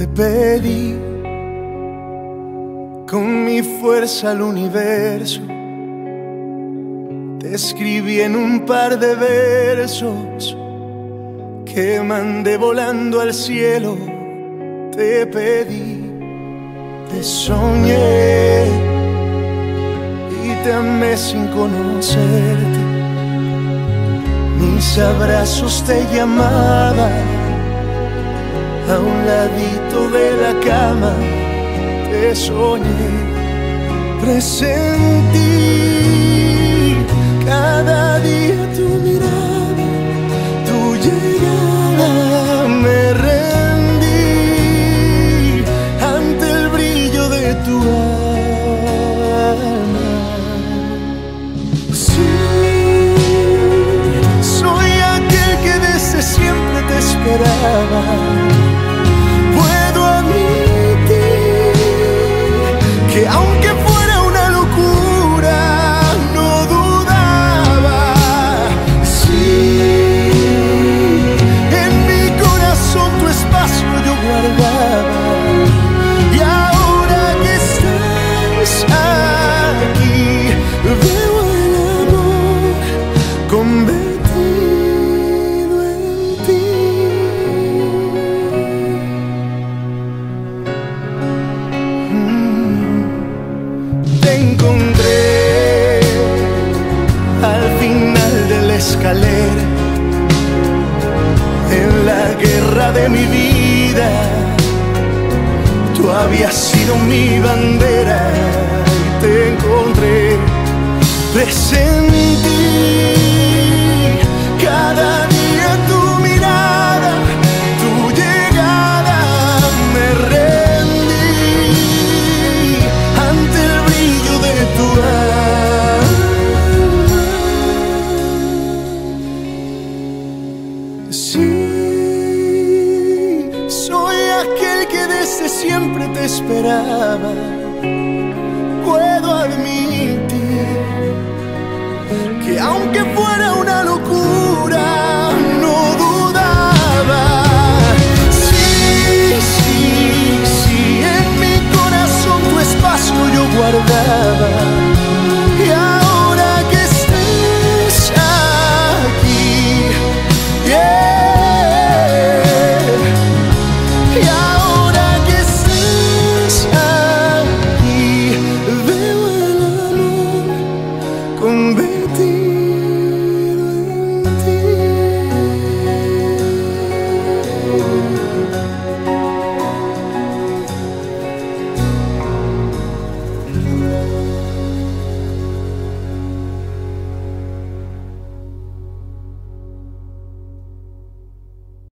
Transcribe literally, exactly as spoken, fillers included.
Te pedí con mi fuerza al universo, te escribí en un par de versos que mandé volando al cielo. Te pedí, te soñé y te amé sin conocerte. Mis abrazos te llamaban, a un ladito de la cama te soñé. Presentí cada día tu mirada, tu llegada. Me rendí ante el brillo de tu alma. Sí, soy aquel que desde siempre te esperaba. Que aunque fuera una locura, no dudaba. Sí, en mi corazón tu espacio yo guardaba. Y ahora que estás aquí, veo el amor convertido en ti. Te encontré al final de la escalera, en la guerra de mi vida. Tú habías sido mi bandera y te encontré. Presentí cada día tu mirada, tu llegada. Me rendí ante el brillo de tu alma. Sí, soy aquel que desde siempre te esperaba. Puedo admitir que aunque fuera una locura,